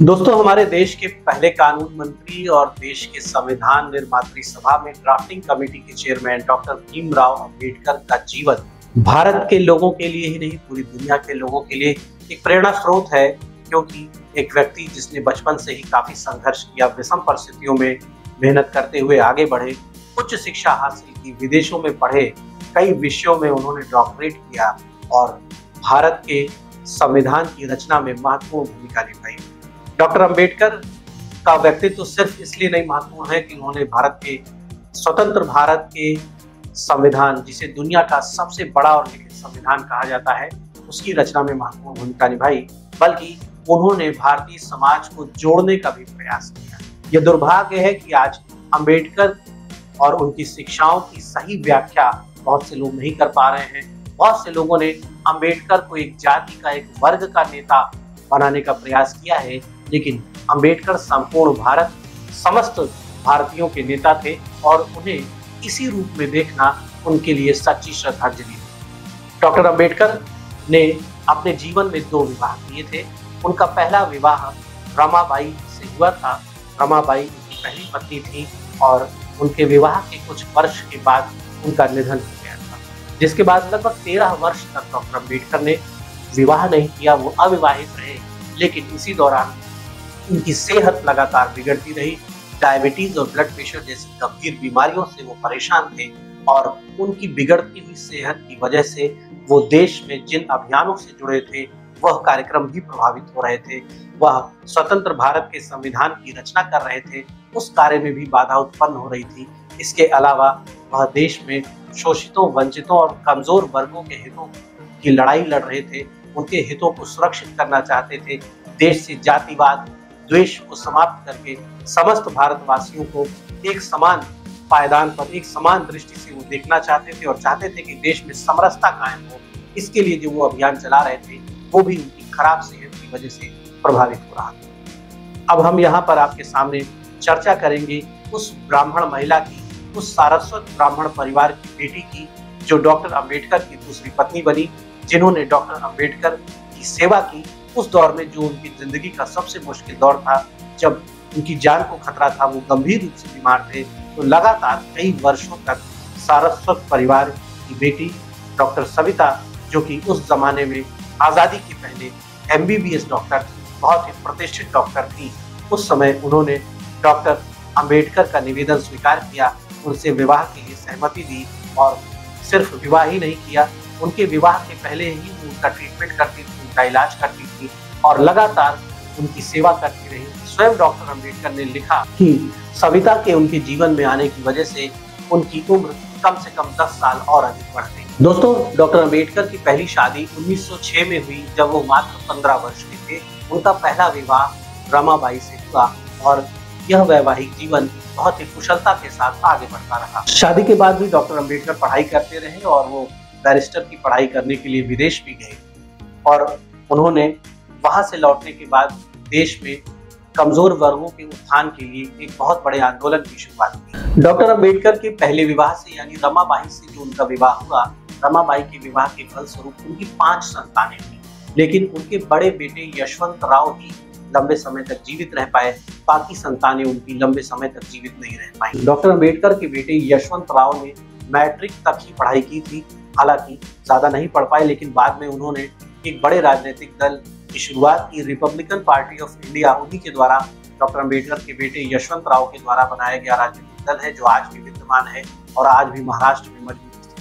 दोस्तों, हमारे देश के पहले कानून मंत्री और देश के संविधान निर्मात्री सभा में ड्राफ्टिंग कमेटी के चेयरमैन डॉक्टर भीमराव अंबेडकर का जीवन भारत के लोगों के लिए ही नहीं, पूरी दुनिया के लोगों के लिए एक प्रेरणा स्रोत है। क्योंकि एक व्यक्ति जिसने बचपन से ही काफी संघर्ष किया, विषम परिस्थितियों में मेहनत करते हुए आगे बढ़े, उच्च शिक्षा हासिल की, विदेशों में पढ़े, कई विषयों में उन्होंने डॉक्टरेट किया और भारत के संविधान की रचना में महत्वपूर्ण भूमिका निभाई। डॉक्टर अंबेडकर का व्यक्तित्व सिर्फ इसलिए नहीं महत्वपूर्ण है कि उन्होंने भारत के स्वतंत्र भारत के संविधान, जिसे दुनिया का सबसे बड़ा और लिखित संविधान कहा जाता है, उसकी रचना में महत्वपूर्ण भूमिका निभाई, बल्कि उन्होंने भारतीय समाज को जोड़ने का भी प्रयास किया। यह दुर्भाग्य है कि आज अंबेडकर और उनकी शिक्षाओं की सही व्याख्या बहुत से लोग नहीं कर पा रहे हैं। बहुत से लोगों ने अंबेडकर को एक जाति का, एक वर्ग का नेता बनाने का प्रयास किया है, लेकिन अंबेडकर संपूर्ण भारत, समस्त भारतीयों के नेता थे और उन्हें इसी रूप में देखना उनके लिए सच्ची श्रद्धांजलि है। डॉक्टर अंबेडकर ने अपने जीवन में 2 विवाह किए थे। उनका पहला विवाह रमाबाई से हुआ था। रमाबाई उनकी पहली पत्नी थी और उनके विवाह के कुछ वर्ष के बाद उनका निधन हो गया था, जिसके बाद लगभग 13 वर्ष तक डॉक्टर अंबेडकर ने विवाह नहीं किया। वो अविवाहित रहे, लेकिन इसी दौरान उनकी सेहत लगातार बिगड़ती रही। डायबिटीज और ब्लड प्रेशर जैसी गंभीर बीमारियों से वो परेशान थे और उनकी बिगड़ती हुई सेहत की वजह से वो देश में जिन अभियानों से जुड़े थे, वह कार्यक्रम भी प्रभावित हो रहे थे। वह स्वतंत्र भारत के संविधान की रचना कर रहे थे, उस कार्य में भी बाधा उत्पन्न हो रही थी। इसके अलावा वह देश में शोषितों, वंचितों और कमजोर वर्गों के हितों की लड़ाई लड़ रहे थे। उनके हितों को सुरक्षित करना चाहते थे। देश से जातिवाद, द्वेष को समाप्त करके समस्त भारतवासियों को एक समान पायदान पर, एक समान दृष्टि से वो देखना चाहते थे और चाहते थे कि देश में समरसता कायम हो। इसके लिए जो वो अभियान चला रहे थे, वो भी उनकी खराब सेहत की वजह से प्रभावित हो रहा था। अब हम यहाँ पर आपके सामने चर्चा करेंगे उस ब्राह्मण महिला की, उस सारस्वत ब्राह्मण परिवार की बेटी की, जो डॉक्टर अंबेडकर की दूसरी पत्नी बनी, जिन्होंने डॉक्टर अंबेडकर की सेवा की उस दौर में, जो उनकी जिंदगी का सबसे मुश्किल दौर था, जब उनकी जान को खतरा था, वो गंभीर रूप से बीमार थे। तो लगातार कई वर्षों तक सारस्वत परिवार की बेटी डॉक्टर सविता, जो कि उस जमाने में आज़ादी के पहले MBBS डॉक्टर थी, बहुत ही प्रतिष्ठित डॉक्टर थी, उस समय उन्होंने डॉक्टर अंबेडकर का निवेदन स्वीकार किया, उनसे विवाह के लिए सहमति दी और सिर्फ विवाह ही नहीं किया, उनके विवाह के पहले ही उनका ट्रीटमेंट करती थी, उनका इलाज करती थी और लगातार उनकी सेवा करती रही। स्वयं डॉक्टर अंबेडकर ने लिखा कि सविता के उनके जीवन में आने की वजह से उनकी उम्र कम से कम 10 साल और अधिक बढ़ गई। दोस्तों, डॉक्टर अंबेडकर की पहली शादी 1906 में हुई, जब वो मात्र 15 वर्ष के थे। उनका पहला विवाह रमाबाई से हुआ और यह वैवाहिक जीवन बहुत ही कुशलता के साथ आगे बढ़ता रहा। शादी के बाद भी डॉक्टर अंबेडकर पढ़ाई करते रहे और वो बैरिस्टर की पढ़ाई करने के लिए विदेश भी गए और उन्होंने वहां से लौटने के बाद देश में कमजोर वर्गों के उत्थान के लिए एक बहुत बड़े आंदोलन की शुरुआत की। डॉक्टर अंबेडकर के पहले विवाह से, यानी रमाबाई से जो उनका विवाह हुआ, रमाबाई के विवाह के फलस्वरूप उनकी 5 संतानें हुई, लेकिन उनके बड़े बेटे यशवंत राव ही लंबे समय तक जीवित रह पाए। बाकी संतानें उनकी लंबे समय तक जीवित नहीं रह पाई। डॉक्टर अंबेडकर के बेटे यशवंत राव ने मैट्रिक तक ही पढ़ाई की थी, हालांकि ज्यादा नहीं पढ़ पाए, लेकिन बाद में उन्होंने एक बड़े राजनीतिक दल की शुरुआत की, रिपब्लिकन पार्टी ऑफ इंडिया। उन्हीं के द्वारा, डॉक्टर अंबेडकर के बेटे यशवंत राव के द्वारा बनाया गया राजनीतिक दल है, जो आज भी विद्यमान है और आज भी महाराष्ट्र में मजबूत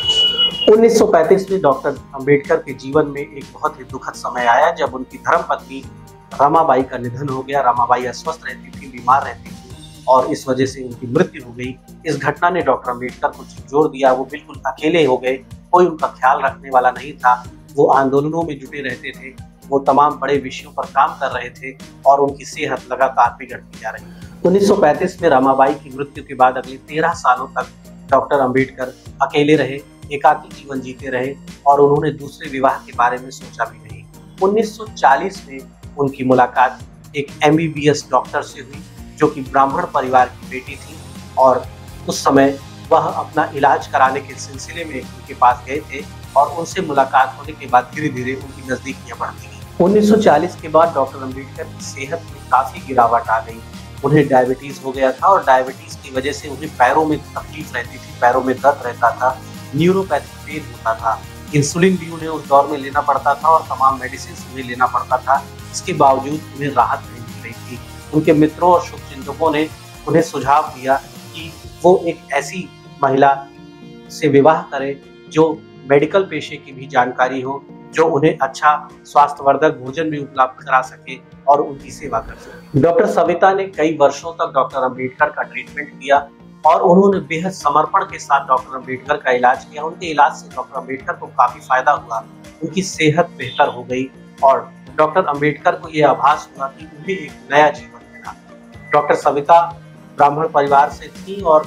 है। 1935 में डॉक्टर अंबेडकर के जीवन में एक बहुत ही दुखद समय आया, जब उनकी धर्मपत्नी रमाबाई का निधन हो गया। रमाबाई अस्वस्थ रहती थी, बीमार रहती थी और इस वजह से उनकी मृत्यु हो गई। इस घटना ने डॉक्टर अंबेडकर को झकझोर दिया। वो बिल्कुल अकेले हो गए, कोई उनका ख्याल रखने वाला नहीं था। वो आंदोलनों में जुटे रहते थे, वो तमाम बड़े विषयों पर काम कर रहे थे और उनकी सेहत लगातार बिगड़ती जा रही। 1935 में रमाबाई की मृत्यु के बाद अगले 13 सालों तक डॉक्टर अंबेडकर अकेले रहे, एकाकी जीवन जीते रहे और उन्होंने दूसरे विवाह के बारे में सोचा भी नहीं। 1940 में उनकी मुलाकात एक MBBS डॉक्टर से हुई, जो कि ब्राह्मण परिवार की बेटी थी और उस समय वह अपना इलाज कराने के सिलसिले में उनके पास गए थे और उनसे मुलाकात होने के बाद धीरे धीरे उनकी नजदीकियां बढ़ती गई। 1940 के बाद डॉक्टर अंबेडकर की सेहत में काफी गिरावट आ गई। उन्हें डायबिटीज हो गया था और डायबिटीज की वजह से उन्हें पैरों में तकलीफ रहती थी, पैरों में दर्द रहता था, न्यूरोपैथिक पेन होता था। इंसुलिन भी उन्हें उस दौर में लेना पड़ता था और तमाम मेडिसिन उन्हें लेना पड़ता था। इसके बावजूद उन्हें राहत नहीं मिल रही थी। उनके मित्रों और शुभचिंतकों ने उन्हें सुझाव दिया कि वो एक ऐसी महिला से विवाह करें जो मेडिकल पेशे की भी जानकारी हो, जो उन्हें अच्छा स्वास्थ्यवर्धक भोजन भी उपलब्ध करा सके और उनकी सेवा कर सके। डॉक्टर सविता ने कई वर्षों तक डॉक्टर अंबेडकर का ट्रीटमेंट किया और उन्होंने बेहद समर्पण के साथ डॉक्टर अंबेडकर का इलाज किया। उनके इलाज से डॉक्टर अंबेडकर को काफी फायदा हुआ, उनकी सेहत बेहतर हो गई और डॉक्टर अंबेडकर को यह आभास हुआ कि उन्हें एक नया जीवन मिला। डॉक्टर सविता ब्राह्मण परिवार से थी और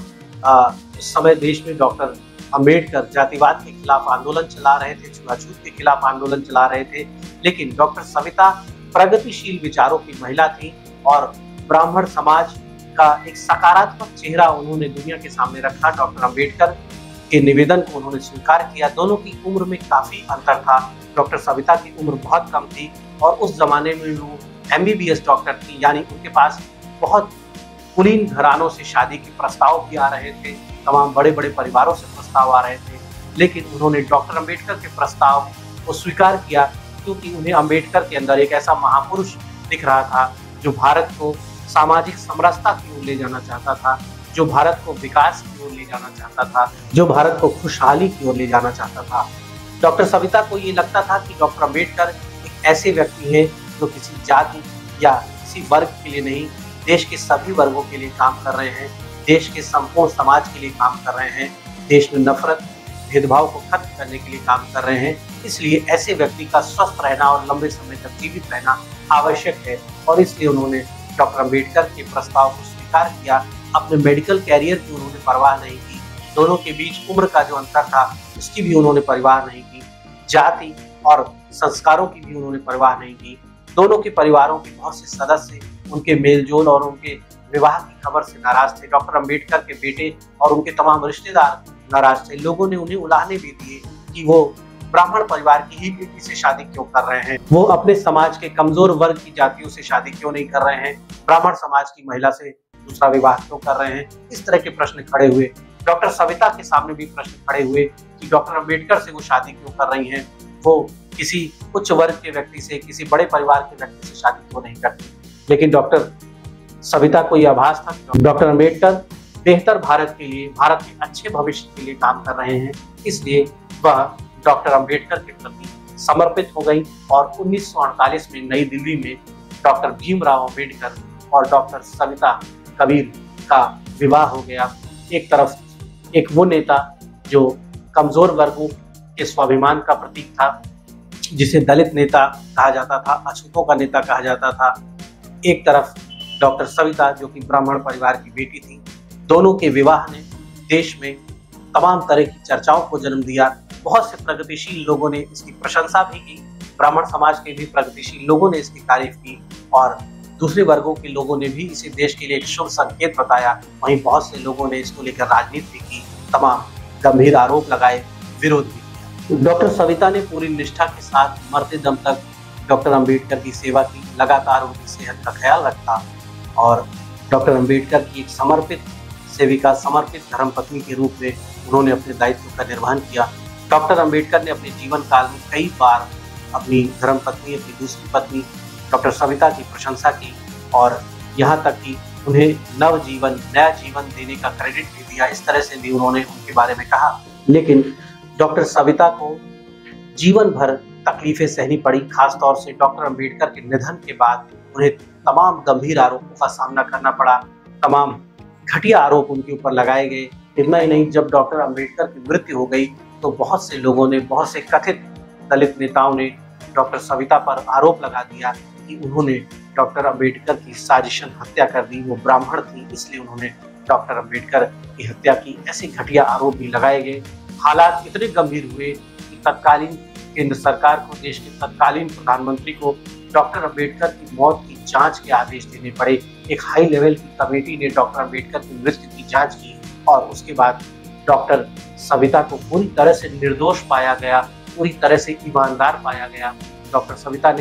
उस समय देश में डॉक्टर अंबेडकर जातिवाद के खिलाफ आंदोलन चला रहे थे, छुआछूत के खिलाफ आंदोलन चला रहे थे। लेकिन डॉक्टर सविता प्रगतिशील विचारों की महिला थी और ब्राह्मण समाज का एक सकारात्मक चेहरा उन्होंने दुनिया के सामने रखा। डॉक्टर अंबेडकर के निवेदन को उन्होंने स्वीकार किया। दोनों की उम्र में काफी अंतर था। डॉक्टर सविता की उम्र बहुत कम थी और उस जमाने में वो MBBS डॉक्टर थी, यानी उनके पास बहुत कुलीन घरानों से शादी के प्रस्ताव भी आ रहे थे, तमाम बड़े बड़े परिवारों से प्रस्ताव आ रहे थे। लेकिन उन्होंने डॉक्टर अंबेडकर के प्रस्ताव को स्वीकार किया क्योंकि उन्हें अंबेडकर के अंदर एक ऐसा महापुरुष दिख रहा था जो भारत को सामाजिक समरसता की ओर ले जाना चाहता था, जो भारत को विकास की ओर ले जाना चाहता था, जो भारत को खुशहाली की ओर ले जाना चाहता था। डॉक्टर सविता को ये लगता था कि डॉक्टर अंबेडकर एक ऐसे व्यक्ति हैं जो किसी जाति या किसी वर्ग के लिए नहीं, देश के सभी वर्गों के लिए काम कर रहे हैं, देश के संपूर्ण समाज के लिए काम कर रहे हैं, देश में नफरत भेदभाव को खत्म करने के लिए काम कर रहे हैं। इसलिए ऐसे व्यक्ति का स्वस्थ रहना और लंबे समय तक जीवित रहना आवश्यक है और इसलिए उन्होंने डॉक्टर अंबेडकर के प्रस्ताव को स्वीकार किया। अपने मेडिकल कैरियर की उन्होंने परवाह नहीं की, दोनों के बीच उम्र का जो अंतर था उसकी भी उन्होंने परवाह नहीं की, जाति और संस्कारों की भी उन्होंने परवाह नहीं की। दोनों के परिवारों के बहुत से सदस्य उनके मेलजोल और उनके विवाह की खबर से नाराज थे। डॉक्टर अंबेडकर के बेटे और उनके तमाम रिश्तेदार नाराज थे। लोगों ने उन्हें उलाहने भी दिए कि वो ब्राह्मण परिवार की ही बेटी से शादी क्यों कर रहे हैं, वो अपने समाज के कमजोर वर्ग की जातियों से शादी क्यों नहीं कर रहे हैं, ब्राह्मण समाज की महिला से दूसरा विवाह क्यों कर रहे हैं। इस तरह के प्रश्न खड़े हुए। डॉक्टर सविता के सामने भी प्रश्न खड़े हुए कि डॉक्टर अंबेडकर से वो शादी क्यों कर रही हैं, वो किसी उच्च वर्ग के व्यक्ति से, किसी बड़े परिवार के व्यक्ति से शादी क्यों नहीं करती। लेकिन डॉक्टर सविता को यह आभास था कि डॉक्टर अंबेडकर बेहतर भारत के लिए, भारत के अच्छे भविष्य के लिए काम कर रहे हैं, इसलिए वह डॉक्टर अंबेडकर के प्रति समर्पित हो गई और 1948 में नई दिल्ली में डॉक्टर भीमराव अंबेडकर और डॉक्टर सविता कबीर का विवाह हो गया। एक तरफ एक वो नेता जो कमजोर वर्गों के स्वाभिमान का प्रतीक था, जिसे दलित नेता कहा जाता था, अछूतों का नेता कहा जाता था, एक तरफ डॉक्टर सविता जो कि ब्राह्मण परिवार की बेटी थी। दोनों के विवाह ने देश में तमाम तरह की चर्चाओं को जन्म दिया। बहुत से प्रगतिशील लोगों ने इसकी प्रशंसा भी की, ब्राह्मण समाज के भी प्रगतिशील लोगों ने इसकी तारीफ की और दूसरे वर्गों के लोगों ने भी इसे देश के लिए एक शुभ संकेत बताया। वहीं बहुत से लोगों ने इसको लेकर राजनीति की, तमाम गंभीर आरोप लगाए, विरोध भी किया। डॉक्टर सविता ने पूरी निष्ठा के साथ मरते दम तक डॉक्टर अंबेडकर की सेवा की, लगातार उनकी सेहत का ख्याल रखा और डॉक्टर अंबेडकर की एक समर्पित सेविका, समर्पित धर्मपत्नी के रूप में उन्होंने अपने दायित्व का निर्वहन किया। डॉक्टर अंबेडकर ने अपने जीवन काल में कई बार अपनी धर्मपत्नी, अपनी दूसरी पत्नी डॉक्टर सविता की प्रशंसा की और यहाँ तक कि उन्हें नवजीवन, नया जीवन देने का क्रेडिट भी दिया। इस तरह से भी उन्होंने उनके बारे में कहा। लेकिन डॉक्टर सविता को जीवन भर तकलीफें सहनी पड़ी। खासतौर से डॉक्टर अंबेडकर के निधन के बाद उन्हें तमाम गंभीर आरोपों का सामना करना पड़ा, तमाम घटिया आरोप उनके ऊपर लगाए गए। इतना ही नहीं, जब डॉक्टर अंबेडकर की मृत्यु हो गई तो बहुत से लोगों ने, बहुत से कथित दलित नेताओं ने डॉक्टर सविता पर आरोप लगा दिया कि उन्होंने डॉक्टर अंबेडकर की साजिशन हत्या कर दी, वो ब्राह्मण थी इसलिए उन्होंने डॉक्टर अंबेडकर की हत्या की। ऐसे घटिया आरोप भी लगाए गए। हालात इतने गंभीर हुए कि तत्कालीन केंद्र सरकार को, देश के तत्कालीन प्रधानमंत्री को डॉक्टर अंबेडकर की मौत की जांच के आदेश देने पड़े। एक हाई लेवल की कमेटी ने डॉक्टर अंबेडकर की मृत्यु की जांच की और उसके बाद डॉक्टर सविता को पूरी तरह से निर्दोष पाया गया, पूरी तरह से ईमानदार पाया गया। डॉक्टर सविता ने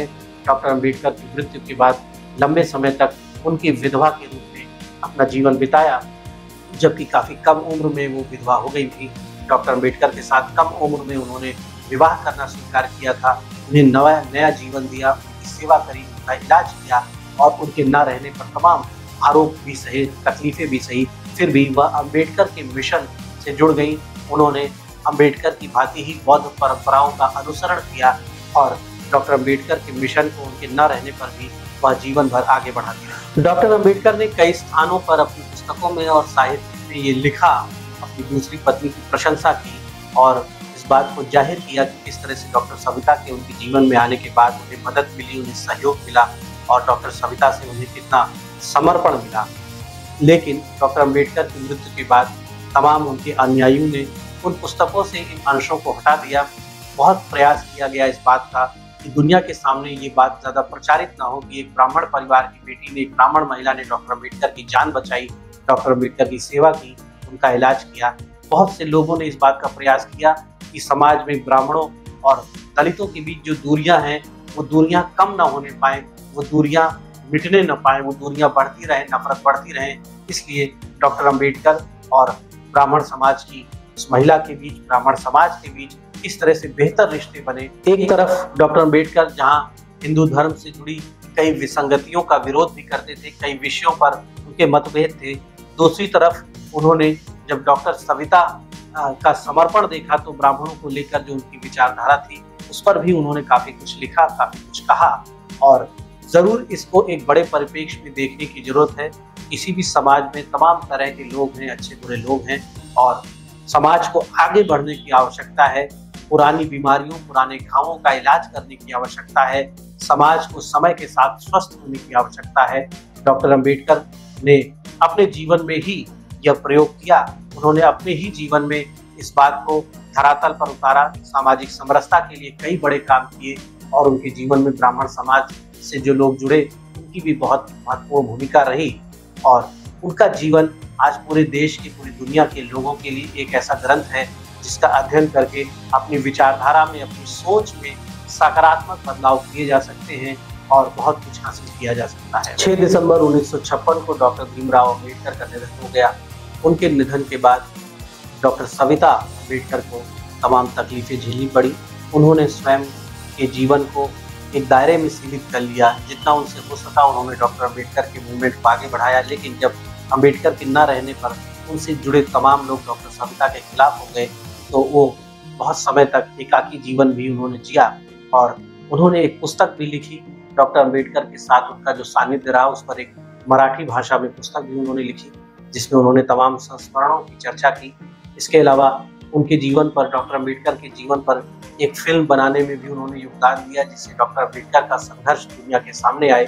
डॉक्टर अंबेडकर की मृत्यु के बाद लंबे समय तक उनकी विधवा के रूप में अपना जीवन बिताया, जबकि काफ़ी कम उम्र में वो विधवा हो गई थी। डॉक्टर अंबेडकर के साथ कम उम्र में उन्होंने विवाह करना स्वीकार किया था, उन्हें नया जीवन दिया, उनकी सेवा करी, उनका इलाज किया और उनके न रहने पर तमाम आरोप भी सहे, तकलीफें भी सही, फिर भी वह अंबेडकर के मिशन से जुड़ गई। उन्होंने अंबेडकर की भांति ही बौद्ध परंपराओं का अनुसरण किया और डॉक्टर अंबेडकर के मिशन को उनके न रहने पर भी वह जीवन भर आगे बढ़ाती रही। डॉक्टर अंबेडकर ने कई स्थानों पर अपनी पुस्तकों में और साहित्य में ये लिखा, अपनी दूसरी पत्नी की प्रशंसा की और इस बात को जाहिर किया कि किस तरह से डॉक्टर सविता के उनके जीवन में आने के बाद उन्हें मदद मिली, उन्हें सहयोग मिला और डॉक्टर सविता से उन्हें कितना समर्पण मिला। लेकिन डॉक्टर अंबेडकर की मृत्यु के बाद तमाम उनके अनुयायियों ने उन पुस्तकों से इन अंशों को हटा दिया। बहुत प्रयास किया गया इस बात का कि दुनिया के सामने ये बात ज़्यादा प्रचारित ना हो कि एक ब्राह्मण परिवार की बेटी ने, एक ब्राह्मण महिला ने डॉक्टर अंबेडकर की जान बचाई, डॉक्टर अंबेडकर की सेवा की, उनका इलाज किया। बहुत से लोगों ने इस बात का प्रयास किया कि समाज में ब्राह्मणों और दलितों के बीच जो दूरियां हैं वो दूरियां कम ना होने पाए, वो दूरियां मिटने न पाए, वो दूरियां बढ़ती रहें, नफरत बढ़ती रहें। इसलिए डॉक्टर अंबेडकर और ब्राह्मण समाज की, उस महिला के बीच, ब्राह्मण समाज के बीच इस तरह से बेहतर रिश्ते बने। एक तरफ डॉक्टर अंबेडकर जहां हिंदू धर्म से जुड़ी कई विसंगतियों का विरोध भी करते थे, कई विषयों पर उनके मतभेद थे, दूसरी तरफ उन्होंने जब डॉक्टर सविता का समर्पण देखा तो ब्राह्मणों को लेकर जो उनकी विचारधारा थी उस पर भी उन्होंने काफी कुछ लिखा, काफी कुछ कहा। और जरूर इसको एक बड़े परिप्रेक्ष्य में देखने की जरूरत है। किसी भी समाज में तमाम तरह के लोग हैं, अच्छे बुरे लोग हैं और समाज को आगे बढ़ने की आवश्यकता है। पुरानी बीमारियों, पुराने घावों का इलाज करने की आवश्यकता है। समाज को समय के साथ स्वस्थ होने की आवश्यकता है। डॉक्टर अंबेडकर ने अपने जीवन में ही यह प्रयोग किया। उन्होंने अपने ही जीवन में इस बात को धरातल पर उतारा, सामाजिक समरसता के लिए कई बड़े काम किए और उनके जीवन में ब्राह्मण समाज से जो लोग जुड़े उनकी भी बहुत महत्वपूर्ण भूमिका रही और उनका जीवन आज पूरे देश की, पूरी दुनिया के लोगों के लिए एक ऐसा ग्रंथ है जिसका अध्ययन करके अपनी विचारधारा में, अपनी सोच में सकारात्मक बदलाव किए जा सकते हैं और बहुत कुछ हासिल किया जा सकता है। 6 दिसंबर 1956 को डॉक्टर भीमराव अम्बेडकर का निधन हो गया। उनके निधन के बाद डॉक्टर सविता अम्बेडकर को तमाम तकलीफें झेलनी पड़ी। उन्होंने स्वयं के जीवन को एक दायरे में सीमित कर लिया, जितना उनसे हो सका उन्होंने डॉक्टर अम्बेडकर के मूवमेंट को आगे बढ़ाया। लेकिन जब अम्बेडकर के न रहने पर उनसे जुड़े तमाम लोग डॉक्टर सविता के खिलाफ हो गए तो वो बहुत समय तक एकाकी जीवन भी उन्होंने जिया और उन्होंने एक पुस्तक भी लिखी। डॉक्टर अम्बेडकर के साथ उनका जो सानिध्य रहा उस पर एक मराठी भाषा में पुस्तक भी उन्होंने लिखी जिसमें उन्होंने तमाम संस्मरणों की चर्चा की। इसके अलावा उनके जीवन पर, डॉक्टर अम्बेडकर के जीवन पर एक फिल्म बनाने में भी उन्होंने योगदान दिया जिससे डॉक्टर अम्बेडकर का संघर्ष दुनिया के सामने आए।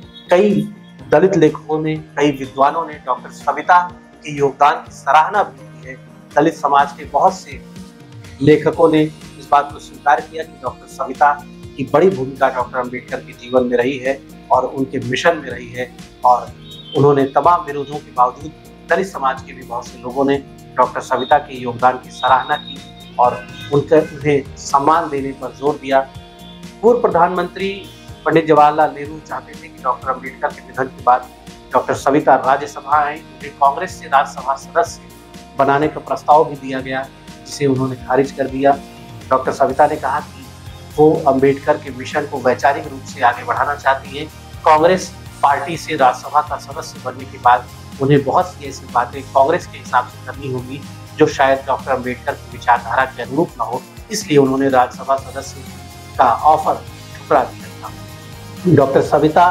कई दलित लेखकों ने, कई विद्वानों ने डॉक्टर सविता के योगदान की सराहना भी की है। दलित समाज के बहुत से लेखकों ने इस बात को स्वीकार किया कि डॉक्टर सविता की बड़ी भूमिका डॉक्टर अम्बेडकर के जीवन में रही है और उनके मिशन में रही है और उन्होंने तमाम विरोधों के बावजूद दलित समाज के भी बहुत से लोगों ने डॉक्टर सविता के योगदान की सराहना की और उन्हें सम्मान देने पर जोर दिया। पूर्व प्रधानमंत्री पंडित जवाहरलाल नेहरू चाहते थे कि डॉक्टर अम्बेडकर के निधन के बाद डॉक्टर सविता राज्यसभा आए। उन्हें कांग्रेस से राज्यसभा सदस्य बनाने का प्रस्ताव भी दिया गया जिसे उन्होंने खारिज कर दिया। डॉक्टर सविता ने कहा कि वो अम्बेडकर के मिशन को वैचारिक रूप से आगे बढ़ाना चाहती हैं। कांग्रेस पार्टी से राज्यसभा का सदस्य बनने के बाद उन्हें बहुत सी ऐसी बातें कांग्रेस के हिसाब से करनी होगी जो शायद डॉक्टर अम्बेडकर की विचारधारा के अनुरूप न हो, इसलिए उन्होंने राज्यसभा सदस्य का ऑफर ठुकरा दिया था। डॉक्टर सविता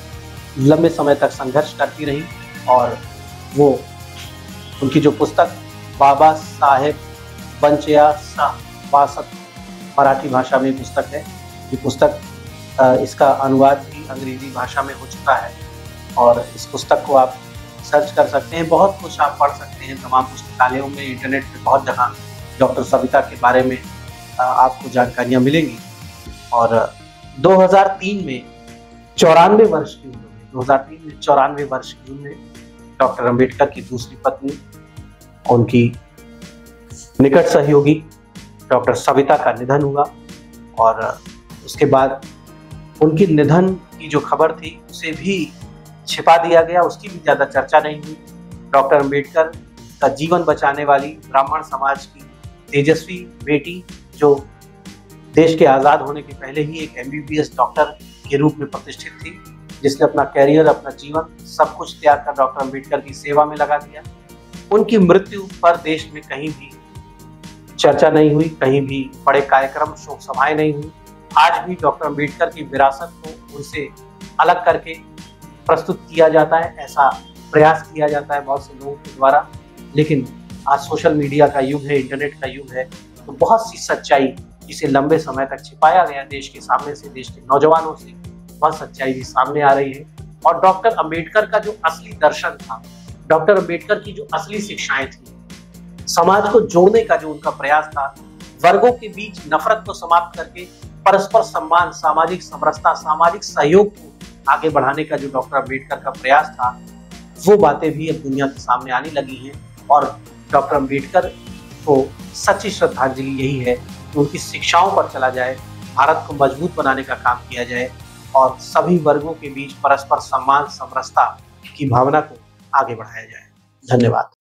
लंबे समय तक संघर्ष करती रही और वो उनकी जो पुस्तक बाबा साहेब बंचया वासत मराठी भाषा में पुस्तक है, ये पुस्तक इसका अनुवाद भी अंग्रेजी भाषा में हो चुका है और इस पुस्तक को आप सर्च कर सकते हैं, बहुत कुछ आप पढ़ सकते हैं। तमाम पुस्तकालयों में, इंटरनेट पे बहुत जगह डॉक्टर सविता के बारे में आपको जानकारियाँ मिलेंगी। और 2003 में 94 वर्ष की उम्र में 2003 में 94 वर्ष की उम्र में डॉक्टर अम्बेडकर की दूसरी पत्नी, उनकी निकट सहयोगी डॉक्टर सविता का निधन हुआ और उसके बाद उनके निधन की जो खबर थी उसे भी छिपा दिया गया, उसकी भी ज्यादा चर्चा नहीं हुई। डॉक्टर अंबेडकर का जीवन बचाने वाली ब्राह्मण समाज की तेजस्वी बेटी, जो देश के आज़ाद होने के पहले ही एक MBBS डॉक्टर के रूप में प्रतिष्ठित थी, जिसने अपना कैरियर, अपना जीवन सब कुछ त्याग कर डॉक्टर अंबेडकर की सेवा में लगा दिया। उनकी मृत्यु पर देश में कहीं भी चर्चा नहीं हुई, कहीं भी बड़े कार्यक्रम, शोक सभाएं नहीं हुई। आज भी डॉक्टर अंबेडकर की विरासत को उनसे अलग करके प्रस्तुत किया जाता है, ऐसा प्रयास किया जाता है बहुत से लोगों के द्वारा। लेकिन आज सोशल मीडिया का युग है, इंटरनेट का युग है, तो बहुत सी सच्चाई जिसे लंबे समय तक छिपाया गया देश के सामने से, देश के नौजवानों से, वह सच्चाई भी सामने आ रही है। और डॉक्टर अंबेडकर का जो असली दर्शन था, डॉक्टर अंबेडकर की जो असली शिक्षाएं थी, समाज को जोड़ने का जो उनका प्रयास था, वर्गों के बीच नफरत को समाप्त करके परस्पर सम्मान, सामाजिक समरसता, सामाजिक सहयोग को आगे बढ़ाने का जो डॉक्टर अंबेडकर का प्रयास था, वो बातें भी अब दुनिया के सामने आने लगी हैं। और डॉक्टर अंबेडकर को सच्ची श्रद्धांजलि यही है कि उनकी शिक्षाओं पर चला जाए, भारत को मजबूत बनाने का काम किया जाए और सभी वर्गों के बीच परस्पर सम्मान, समरसता की भावना को आगे बढ़ाया जाए। धन्यवाद।